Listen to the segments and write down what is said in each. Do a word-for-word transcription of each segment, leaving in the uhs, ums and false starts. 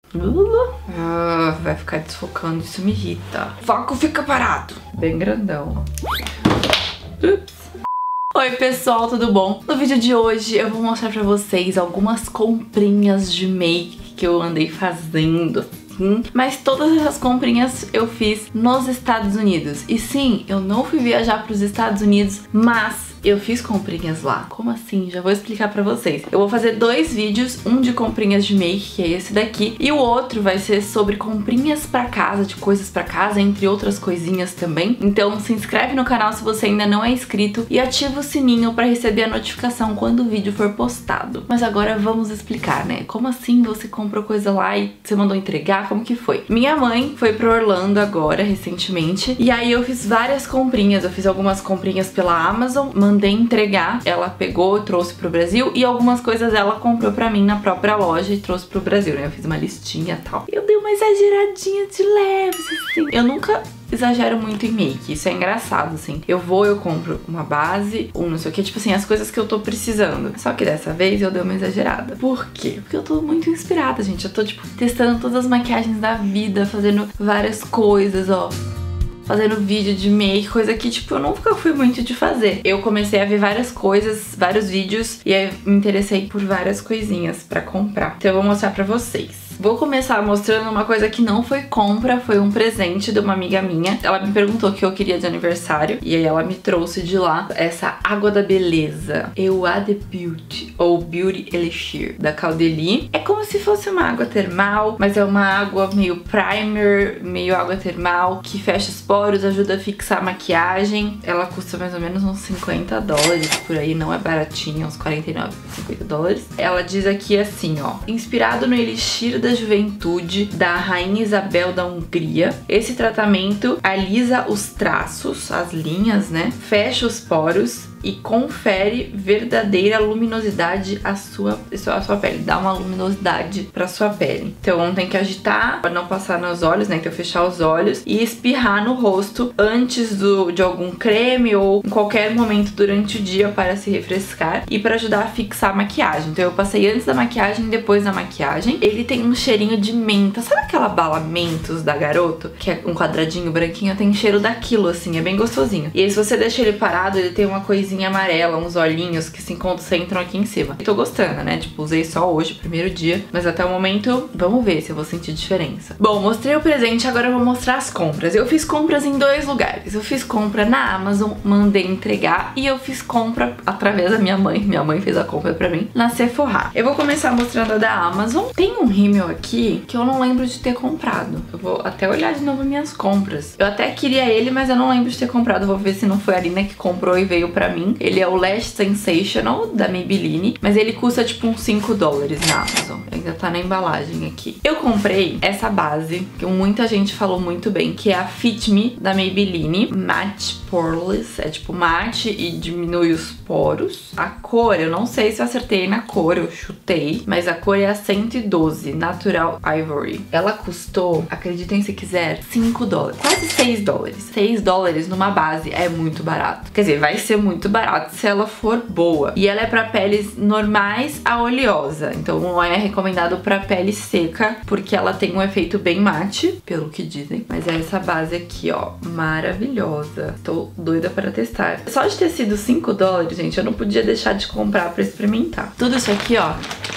Ah, vai ficar desfocando, isso me irrita. Foco fica parado. Bem grandão. Ups. Oi pessoal, tudo bom? No vídeo de hoje eu vou mostrar pra vocês algumas comprinhas de make que eu andei fazendo. Mas todas essas comprinhas eu fiz nos Estados Unidos. E sim, eu não fui viajar para os Estados Unidos, mas eu fiz comprinhas lá. Como assim? Já vou explicar pra vocês. Eu vou fazer dois vídeos, um de comprinhas de make, que é esse daqui, e o outro vai ser sobre comprinhas pra casa, de coisas pra casa, entre outras coisinhas também. Então se inscreve no canal se você ainda não é inscrito e ativa o sininho pra receber a notificação quando o vídeo for postado. Mas agora vamos explicar, né? Como assim você comprou coisa lá e você mandou entregar? Como que foi? Minha mãe foi pra Orlando agora, recentemente, e aí eu fiz várias comprinhas. Eu fiz algumas comprinhas pela Amazon, mandei entregar, ela pegou, trouxe pro Brasil, e algumas coisas ela comprou pra mim na própria loja e trouxe pro Brasil, né? Eu fiz uma listinha e tal. Eu dei uma exageradinha de leves, assim. Eu nunca exagero muito em make, isso é engraçado, assim. Eu vou, eu compro uma base, um não sei o que, tipo assim, as coisas que eu tô precisando. Só que dessa vez eu dei uma exagerada. Por quê? Porque eu tô muito inspirada, gente. Eu tô, tipo, testando todas as maquiagens da vida, fazendo várias coisas, ó. Fazendo vídeo de make, coisa que, tipo, eu nunca fui muito de fazer. Eu comecei a ver várias coisas, vários vídeos, e aí me interessei por várias coisinhas pra comprar. Então eu vou mostrar pra vocês. Vou começar mostrando uma coisa que não foi compra, foi um presente de uma amiga minha. Ela me perguntou o que eu queria de aniversário, e aí ela me trouxe de lá essa água da beleza, Eau de Beauty, ou Beauty Elixir, da Caudalie. É como se fosse uma água termal, mas é uma água meio primer, meio água termal, que fecha os poros, ajuda a fixar a maquiagem. Ela custa mais ou menos uns cinquenta dólares, por aí, não é baratinha, uns quarenta e nove, cinquenta dólares. Ela diz aqui assim, ó: inspirado no Elixir da Juventude da Rainha Isabel da Hungria, esse tratamento alisa os traços, as linhas, né? Fecha os poros e confere verdadeira luminosidade à sua, à sua pele. Dá uma luminosidade pra sua pele. Então tem que agitar pra não passar nos olhos, né? Então fechar os olhos e espirrar no rosto antes do, de algum creme ou em qualquer momento durante o dia para se refrescar e para ajudar a fixar a maquiagem. Então eu passei antes da maquiagem e depois da maquiagem. Ele tem um cheirinho de menta. Sabe aquela bala Mentos da Garoto? Que é um quadradinho branquinho? Tem cheiro daquilo, assim. É bem gostosinho. E aí se você deixa ele parado, ele tem uma coisinha amarela, uns olhinhos que se concentram aqui em cima. Eu tô gostando, né? Tipo, usei só hoje, primeiro dia, mas até o momento, vamos ver se eu vou sentir diferença. Bom, mostrei o presente, agora eu vou mostrar as compras. Eu fiz compras em dois lugares. Eu fiz compra na Amazon, mandei entregar, e eu fiz compra através da minha mãe. Minha mãe fez a compra pra mim na Sephora. Eu vou começar mostrando a da Amazon. Tem um rímel aqui que eu não lembro de ter comprado. Eu vou até olhar de novo minhas compras. Eu até queria ele, mas eu não lembro de ter comprado. Vou ver se não foi a Lina que comprou e veio pra mim. Ele é o Lash Sensational da Maybelline, mas ele custa tipo uns cinco dólares na Amazon. Ainda tá na embalagem aqui. Eu comprei essa base, que muita gente falou muito bem, que é a Fit Me da Maybelline Matte Poreless. É tipo mate e diminui os poros. A cor, eu não sei se eu acertei na cor, eu chutei, mas a cor é a cento e doze, Natural Ivory. Ela custou, acreditem se quiser, cinco dólares, quase seis dólares. seis dólares numa base é muito barato. Quer dizer, vai ser muito barato se ela for boa. E ela é pra peles normais a oleosa, então não é recomendado pra pele seca, porque ela tem um efeito bem mate, pelo que dizem. Mas é essa base aqui, ó, maravilhosa. Tô doida pra testar. Só de ter sido cinco dólares, gente, eu não podia deixar de comprar pra experimentar. Tudo isso aqui, ó,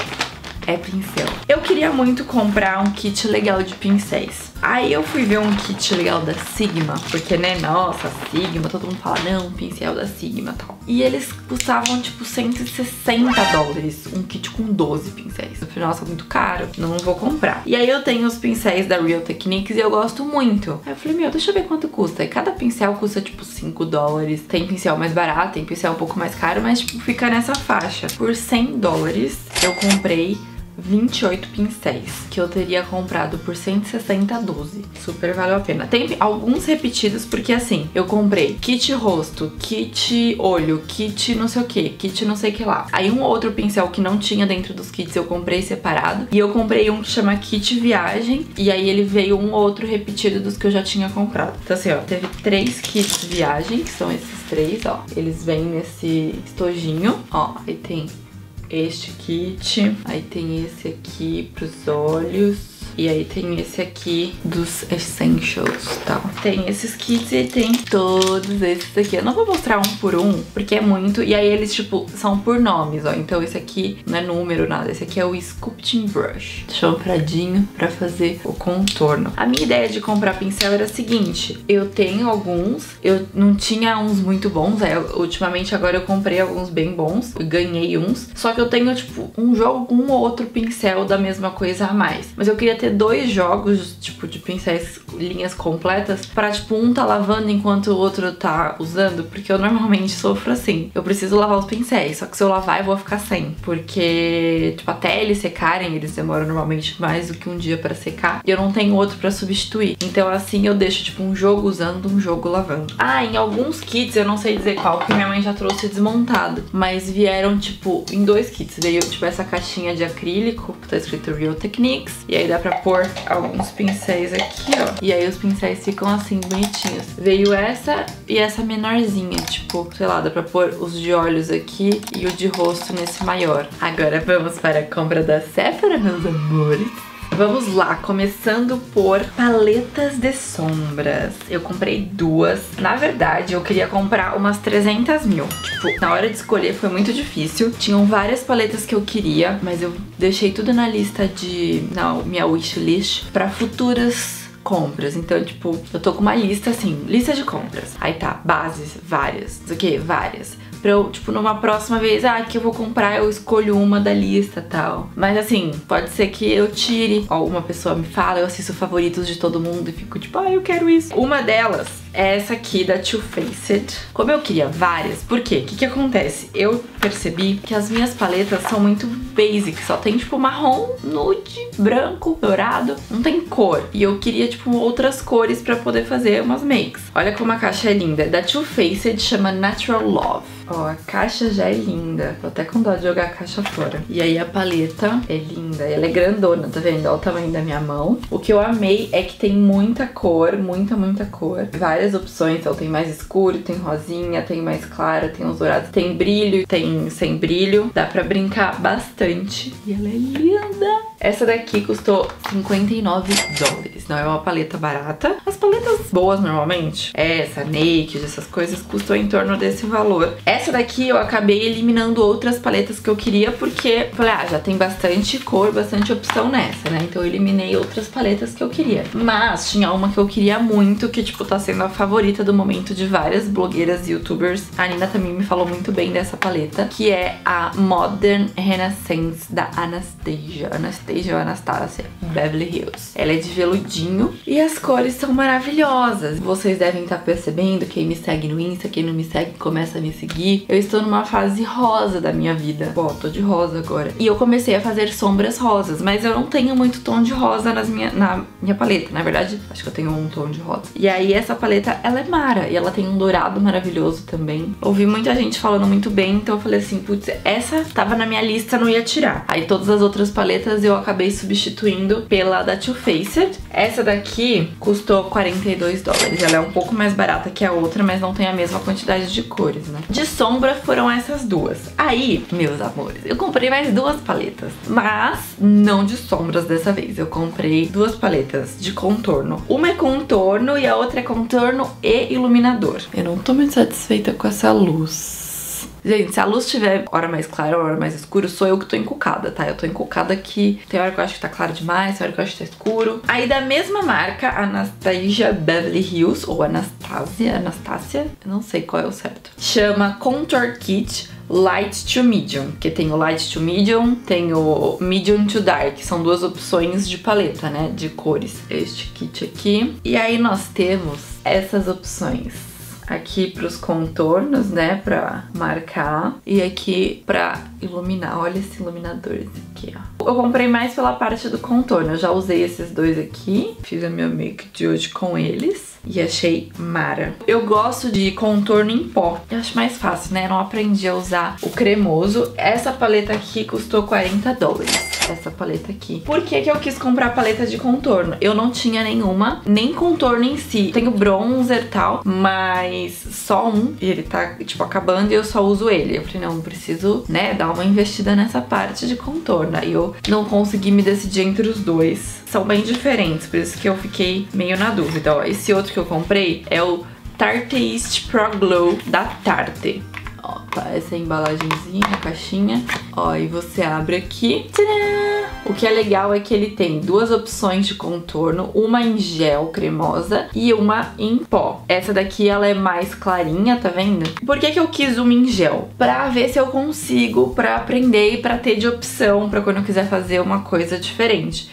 é pincel. Eu queria muito comprar um kit legal de pincéis. Aí eu fui ver um kit legal da Sigma, porque, né, nossa, Sigma, todo mundo fala, não, pincel da Sigma e tal. E eles custavam, tipo, cento e sessenta dólares, um kit com doze pincéis. Eu falei, nossa, muito caro, não vou comprar. E aí eu tenho os pincéis da Real Techniques e eu gosto muito. Aí eu falei, meu, deixa eu ver quanto custa. E cada pincel custa, tipo, cinco dólares. Tem pincel mais barato, tem pincel um pouco mais caro, mas, tipo, fica nessa faixa. Por cem dólares, eu comprei vinte e oito pincéis, que eu teria comprado por cento e sessenta, doze. Super valeu a pena. Tem alguns repetidos, porque assim, eu comprei kit rosto, kit olho, kit não sei o que, kit não sei o que lá. Aí um outro pincel que não tinha dentro dos kits eu comprei separado. E eu comprei um que chama kit viagem, e aí ele veio um outro repetido dos que eu já tinha comprado. Então assim, ó, teve três kits viagem, que são esses três, ó. Eles vêm nesse estojinho, ó, aí tem este kit, aí tem esse aqui pros olhos, E aí tem esse aqui dos Essentials e tal. Tem esses kits e tem todos esses aqui. Eu não vou mostrar um por um, porque é muito. E aí eles, tipo, são por nomes, ó. Então esse aqui não é número, nada. Esse aqui é o Sculpting Brush. Champradinho pra fazer o contorno. A minha ideia de comprar pincel era a seguinte. Eu tenho alguns. Eu não tinha uns muito bons. Aí, ultimamente, agora eu comprei alguns bem bons. Eu ganhei uns. Só que eu tenho, tipo, um jogo com um ou outro pincel da mesma coisa a mais. Mas eu queria ter dois jogos, tipo, de pincéis, linhas completas, pra, tipo, um tá lavando enquanto o outro tá usando, porque eu normalmente sofro assim. Eu preciso lavar os pincéis, só que se eu lavar eu vou ficar sem, porque, tipo, até eles secarem, eles demoram normalmente mais do que um dia pra secar, e eu não tenho outro pra substituir. Então, assim, eu deixo, tipo, um jogo usando, um jogo lavando. Ah, em alguns kits, eu não sei dizer qual, porque minha mãe já trouxe desmontado, mas vieram, tipo, em dois kits. Veio, tipo, essa caixinha de acrílico, tá escrito Real Techniques, e aí dá pra pôr alguns pincéis aqui, ó. E aí os pincéis ficam assim, bonitinhos. Veio essa e essa menorzinha, tipo, sei lá, dá pra pôr os de olhos aqui e o de rosto nesse maior. Agora vamos para a compra da Sephora, meus amores. Vamos lá, começando por paletas de sombras. Eu comprei duas. Na verdade, eu queria comprar umas trezentas mil. Tipo, na hora de escolher foi muito difícil. Tinham várias paletas que eu queria, mas eu deixei tudo na lista de... na minha wishlist pra futuras compras. Então, tipo, eu tô com uma lista assim, lista de compras. Aí tá, bases, várias. Isso aqui, várias. Pra eu, tipo, numa próxima vez, ah, que eu vou comprar, eu escolho uma da lista e tal. Mas assim, pode ser que eu tire. Ó, uma pessoa me fala, eu assisto favoritos de todo mundo e fico tipo, ah, eu quero isso. Uma delas é essa aqui da Too Faced. Como eu queria várias, por quê? O que que acontece? Eu percebi que as minhas paletas são muito basic, só tem tipo marrom, nude, branco, dourado, não tem cor. E eu queria tipo outras cores pra poder fazer umas makes. Olha como a caixa é linda. Da Too Faced chama Natural Love. Ó, a caixa já é linda. Tô até com dó de jogar a caixa fora. E aí a paleta é linda. Ela é grandona, tá vendo? Olha o tamanho da minha mão. O que eu amei é que tem muita cor, muita, muita cor. Várias opções. Então tem mais escuro, tem rosinha, tem mais claro, tem os dourados, tem brilho, tem sem brilho. Dá pra brincar bastante. E ela é linda. Essa daqui custou cinquenta e nove dólares. Não é uma paleta barata. As paletas boas normalmente, essa, Naked, essas coisas, custam em torno desse valor. Essa daqui eu acabei eliminando outras paletas que eu queria, porque falei, ah, já tem bastante cor, bastante opção nessa, né? Então eu eliminei outras paletas que eu queria. Mas tinha uma que eu queria muito, que tipo tá sendo a favorita do momento de várias blogueiras e youtubers. A Nina também me falou muito bem dessa paleta, que é a Modern Renaissance da Anastasia. Anastasia ou Anastasia Beverly Hills. Ela é de veludinho e as cores são maravilhosas. Vocês devem estar percebendo, quem me segue no Insta, quem não me segue começa a me seguir. Eu estou numa fase rosa da minha vida. Ó, tô de rosa agora. E eu comecei a fazer sombras rosas, mas eu não tenho muito tom de rosa nas minha, na minha paleta. Na verdade, acho que eu tenho um tom de rosa. E aí essa paleta, ela é mara. E ela tem um dourado maravilhoso também. Ouvi muita gente falando muito bem, então eu falei assim, putz, essa tava na minha lista, não ia tirar. Aí todas as outras paletas eu acabei substituindo pela da Too Faced. Essa daqui custou quarenta e dois dólares. Ela é um pouco mais barata que a outra, mas não tem a mesma quantidade de cores, né? De sombra foram essas duas. Aí, meus amores, eu comprei mais duas paletas, mas não de sombras dessa vez. Eu comprei duas paletas de contorno. Uma é contorno e a outra é contorno e iluminador. Eu não tô muito satisfeita com essa luz. Gente, se a luz tiver hora mais clara, hora mais escuro, sou eu que tô encucada, tá? Eu tô encucada aqui. Tem hora que eu acho que tá claro demais, tem hora que eu acho que tá escuro. Aí da mesma marca, Anastasia Beverly Hills, ou Anastasia, Anastasia, eu não sei qual é o certo. Chama Contour Kit Light to Medium, que tem o Light to Medium, tem o Medium to Dark, são duas opções de paleta, né, de cores. Este kit aqui. E aí nós temos essas opções. Aqui pros contornos, né, pra marcar. E aqui pra iluminar. Olha esse iluminador aqui, ó. Eu comprei mais pela parte do contorno. Eu já usei esses dois aqui. Fiz a minha make de hoje com eles. E achei mara. Eu gosto de contorno em pó. Eu acho mais fácil, né? Eu não aprendi a usar o cremoso. Essa paleta aqui custou quarenta dólares. essa paleta aqui. Por que que eu quis comprar paleta de contorno? Eu não tinha nenhuma, nem contorno em si. Tenho bronzer e tal, mas só um. E ele tá, tipo, acabando e eu só uso ele. Eu falei, não, preciso, né, dar uma investida nessa parte de contorno. Aí eu não consegui me decidir entre os dois. São bem diferentes, por isso que eu fiquei meio na dúvida, ó. Esse outro que eu comprei é o Tarteist Pro Glow da Tarte. Ó, tá essa embalagenzinha, a caixinha. Ó, e você abre aqui. Tcharam! O que é legal é que ele tem duas opções de contorno, uma em gel cremosa e uma em pó. Essa daqui ela é mais clarinha, tá vendo? Por que que eu quis uma em gel? Pra ver se eu consigo, pra aprender e pra ter de opção, pra quando eu quiser fazer uma coisa diferente.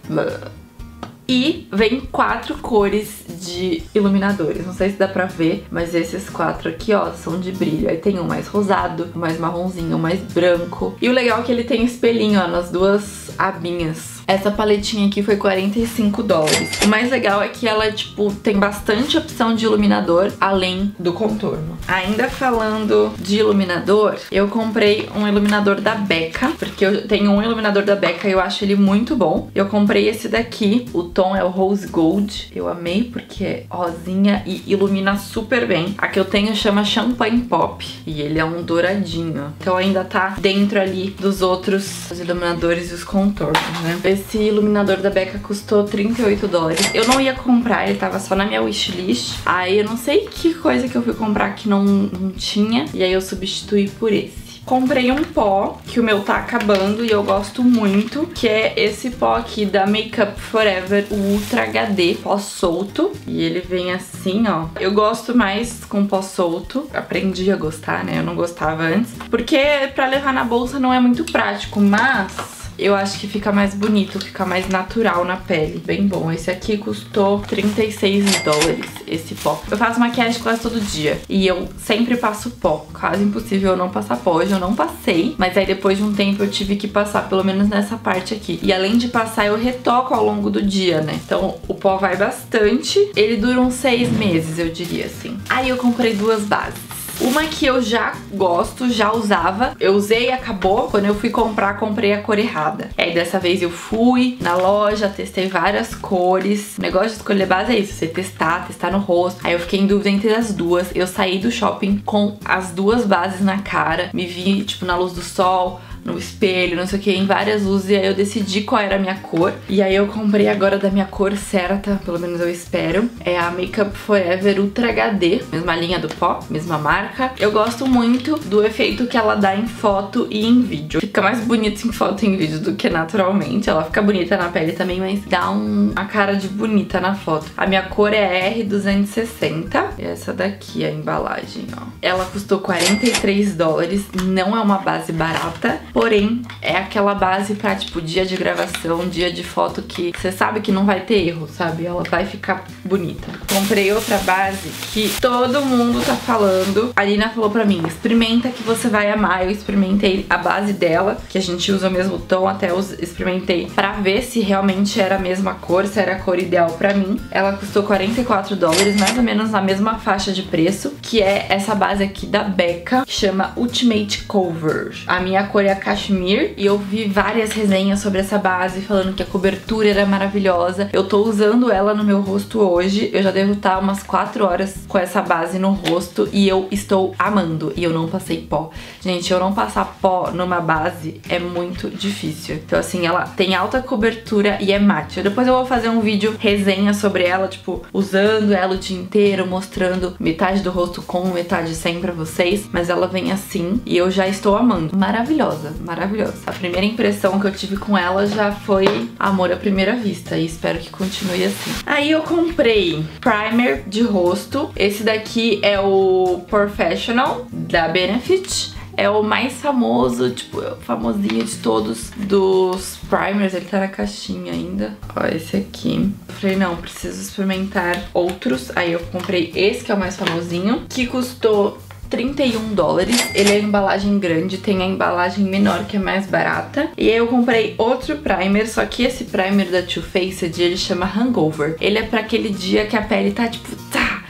E vem quatro cores de iluminadores. Não sei se dá pra ver, mas esses quatro aqui, ó, são de brilho. Aí tem um mais rosado, um mais marronzinho, um mais branco. E o legal é que ele tem espelhinho, ó, nas duas abinhas. Essa paletinha aqui foi quarenta e cinco dólares. O mais legal é que ela, tipo, tem bastante opção de iluminador, além do contorno. Ainda falando de iluminador, eu comprei um iluminador da Becca, porque eu tenho um iluminador da Becca e eu acho ele muito bom. Eu comprei esse daqui, o tom é o Rose Gold. Eu amei porque é rosinha e ilumina super bem. A que eu tenho chama Champagne Pop e ele é um douradinho. Então ainda tá dentro ali dos outros os iluminadores e os contornos, né? Esse iluminador da Becca custou trinta e oito dólares. Eu não ia comprar, ele tava só na minha wishlist. Aí eu não sei que coisa que eu fui comprar que não, não tinha. E aí eu substituí por esse. Comprei um pó, que o meu tá acabando e eu gosto muito, que é esse pó aqui da Makeup Forever, o Ultra H D pó solto. E ele vem assim, ó. Eu gosto mais com pó solto. Aprendi a gostar, né? Eu não gostava antes. Porque pra levar na bolsa não é muito prático, mas eu acho que fica mais bonito, fica mais natural na pele. Bem bom. Esse aqui custou trinta e seis dólares, esse pó. Eu faço maquiagem quase todo dia e eu sempre passo pó. Quase impossível eu não passar pó. Hoje eu não passei, mas aí depois de um tempo eu tive que passar, pelo menos nessa parte aqui. E além de passar, eu retoco ao longo do dia, né? Então o pó vai bastante. Ele dura uns seis meses, eu diria assim. Aí eu comprei duas bases. Uma que eu já gosto, já usava. Eu usei e acabou. Quando eu fui comprar, comprei a cor errada. Aí dessa vez eu fui na loja, testei várias cores. O negócio de escolher base é isso, você testar, testar no rosto. Aí eu fiquei em dúvida entre as duas. Eu saí do shopping com as duas bases na cara. Me vi, tipo, na luz do sol, no espelho, não sei o que, em várias luzes. E aí eu decidi qual era a minha cor. E aí eu comprei agora da minha cor certa, pelo menos eu espero. É a Makeup Forever Ultra H D. Mesma linha do pó, mesma marca. Eu gosto muito do efeito que ela dá em foto e em vídeo. Fica mais bonito em foto e em vídeo do que naturalmente. Ela fica bonita na pele também, mas dá um, uma cara de bonita na foto. A minha cor é R duzentos e sessenta. E essa daqui é a embalagem, ó. Ela custou quarenta e três dólares. Não é uma base barata, porém é aquela base pra, tipo, dia de gravação, dia de foto que você sabe que não vai ter erro, sabe? Ela vai ficar bonita. Comprei outra base que todo mundo tá falando. A Lina falou pra mim, experimenta que você vai amar. Eu experimentei a base dela, que a gente usa o mesmo tom, até eu experimentei pra ver se realmente era a mesma cor, se era a cor ideal pra mim. Ela custou quarenta e quatro dólares, mais ou menos na mesma faixa de preço, que é essa base aqui da Becca, que chama Ultimate Cover. A minha cor é a Cashmere e eu vi várias resenhas sobre essa base falando que a cobertura era maravilhosa. Eu tô usando ela no meu rosto hoje, eu já devo estar umas quatro horas com essa base no rosto e eu estou amando. E eu não passei pó. Gente, eu não passar pó numa base é muito difícil. Então assim, ela tem alta cobertura e é mate. Depois eu vou fazer um vídeo resenha sobre ela, tipo, usando ela o dia inteiro, mostrando metade do rosto com, metade sem pra vocês. Mas ela vem assim e eu já estou amando. Maravilhosa, maravilhosa. A primeira impressão que eu tive com ela já foi amor à primeira vista e espero que continue assim. Aí eu comprei primer de rosto. Esse daqui é o Professional da Benefit. É o mais famoso, tipo, é o famosinho de todos dos primers. Ele tá na caixinha ainda. Ó, esse aqui. Eu falei, não, preciso experimentar outros. Aí eu comprei esse, que é o mais famosinho, que custou trinta e um dólares. Ele é a embalagem grande, tem a embalagem menor que é mais barata. E aí eu comprei outro primer, só que esse primer da Too Faced, ele chama Hangover. Ele é pra aquele dia que a pele tá tipo, tá,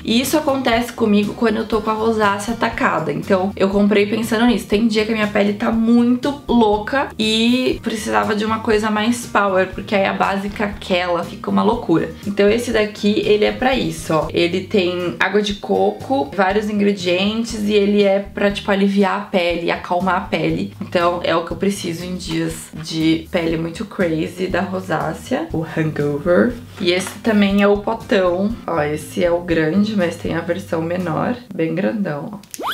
E isso acontece comigo quando eu tô com a rosácea atacada. Então eu comprei pensando nisso. Tem dia que a minha pele tá muito louca e precisava de uma coisa mais power, porque aí a base craquela, fica uma loucura. Então esse daqui, ele é pra isso, ó. Ele tem água de coco, vários ingredientes e ele é pra, tipo, aliviar a pele, acalmar a pele. Então é o que eu preciso em dias de pele muito crazy da rosácea, o hangover. E esse também é o potão. Ó, esse é o grande, mas tem a versão menor, bem grandão,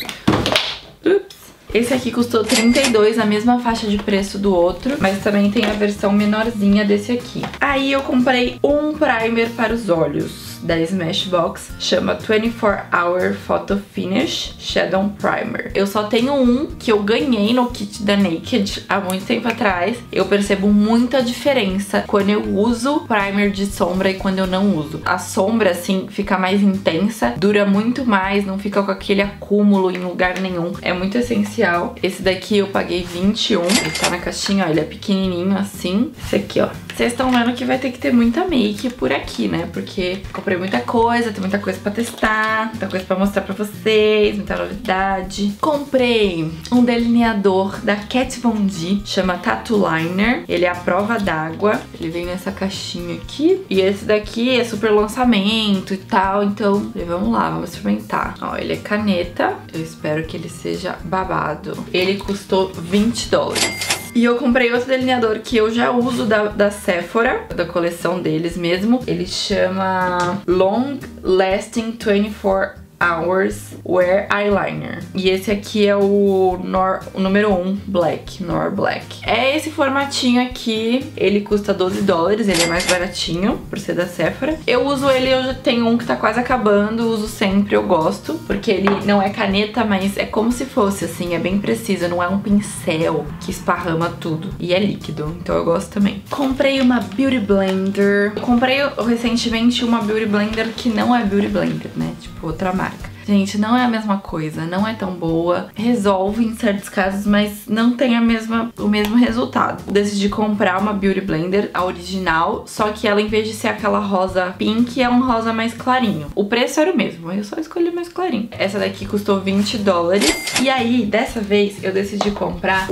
ó. Ups. Esse aqui custou trinta e dois, a mesma faixa de preço do outro, mas também tem a versão menorzinha desse aqui. Aí eu comprei um primer para os olhos da Smashbox, chama vinte e quatro hour Photo Finish Shadow Primer. Eu só tenho um que eu ganhei no kit da Naked há muito tempo atrás. Eu percebo muita diferença quando eu uso primer de sombra e quando eu não uso. A sombra, assim, fica mais intensa, dura muito mais, não fica com aquele acúmulo em lugar nenhum. É muito essencial. Esse daqui eu paguei vinte e um, ele tá na caixinha, ó, ele é pequenininho assim. Esse aqui, ó. Vocês estão vendo que vai ter que ter muita make por aqui, né? Porque comprei muita coisa, tem muita coisa pra testar, muita coisa pra mostrar pra vocês, muita novidade. Comprei um delineador da Kat Von D, chama Tattoo Liner. Ele é a prova d'água, ele vem nessa caixinha aqui. E esse daqui é super lançamento e tal, então vamos lá, vamos experimentar. Ó, ele é caneta, eu espero que ele seja babado. Ele custou vinte dólares. E eu comprei outro delineador que eu já uso da, da Sephora, da coleção deles mesmo. Ele chama Long Lasting vinte e quatro Hours Wear Eyeliner. E esse aqui é o, Nor, o número um Black, Nor Black. É esse formatinho aqui, ele custa doze dólares, ele é mais baratinho, por ser da Sephora. Eu uso ele, eu já tenho um que tá quase acabando, uso sempre, eu gosto, porque ele não é caneta, mas é como se fosse, assim, é bem preciso, não é um pincel que esparrama tudo. E é líquido, então eu gosto também. Comprei uma Beauty Blender. Eu comprei recentemente uma Beauty Blender que não é Beauty Blender, né? Tipo, outra marca. Gente, não é a mesma coisa, não é tão boa. Resolve em certos casos, mas não tem a mesma, o mesmo resultado. Decidi comprar uma Beauty Blender, a original, só que ela, em vez de ser aquela rosa pink, é um rosa mais clarinho. O preço era o mesmo, eu só escolhi mais clarinho. Essa daqui custou vinte dólares. E aí, dessa vez, eu decidi comprar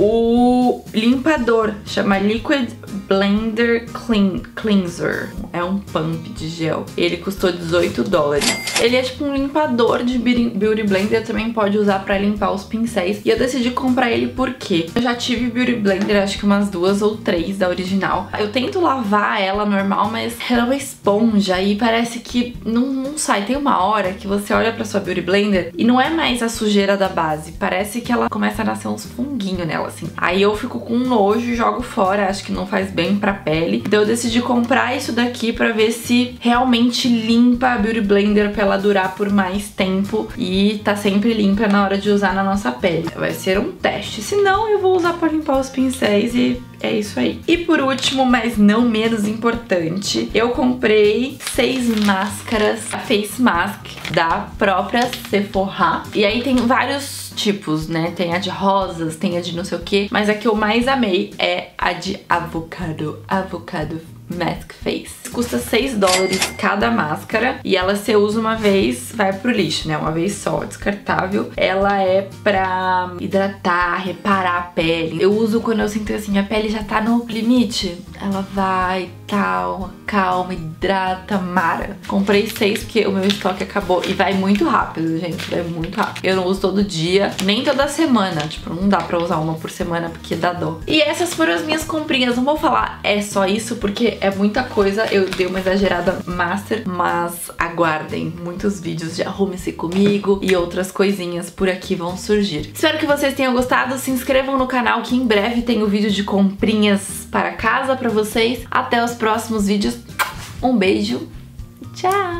o limpador, chama Liquid Blender Clean, Cleanser. É um pump de gel. Ele custou dezoito dólares. Ele é tipo um limpador de Beauty Blender, também pode usar pra limpar os pincéis. E eu decidi comprar ele porque eu já tive Beauty Blender, acho que umas duas ou três da original. Eu tento lavar ela normal, mas ela é uma esponja e parece que não, não sai. Tem uma hora que você olha pra sua Beauty Blender e não é mais a sujeira da base. Parece que ela começa a nascer uns funguinhos nela, assim. Aí eu fico com nojo e jogo fora, acho que não faz bem pra pele. Então eu decidi comprar isso daqui pra ver se realmente limpa a Beauty Blender pra ela durar por mais tempo e tá sempre limpa na hora de usar na nossa pele. Vai ser um teste, senão eu vou usar pra limpar os pincéis e é isso aí. E por último, mas não menos importante, eu comprei seis máscaras, a Face Mask da própria Sephora. E aí tem vários tipos, né? Tem a de rosas, tem a de não sei o que, mas a que eu mais amei é a de avocado, avocado Mask Face. Custa seis dólares cada máscara e ela, você usa uma vez, vai pro lixo, né? Uma vez só, descartável. Ela é pra hidratar, reparar a pele. Eu uso quando eu sinto assim, a pele já tá no limite. Ela vai, tal, calma, hidrata, mara. Comprei seis porque o meu estoque acabou e vai muito rápido, gente, vai muito rápido. Eu não uso todo dia, nem toda semana. Tipo, não dá pra usar uma por semana porque dá dó. E essas foram as minhas comprinhas. Não vou falar é só isso porque é muita coisa. Eu dei uma exagerada master, mas aguardem muitos vídeos de Arrume-se Comigo e outras coisinhas por aqui vão surgir. Espero que vocês tenham gostado. Se inscrevam no canal que em breve tem o vídeo de comprinhas para casa pra vocês. Até os próximos vídeos. Um beijo. Tchau!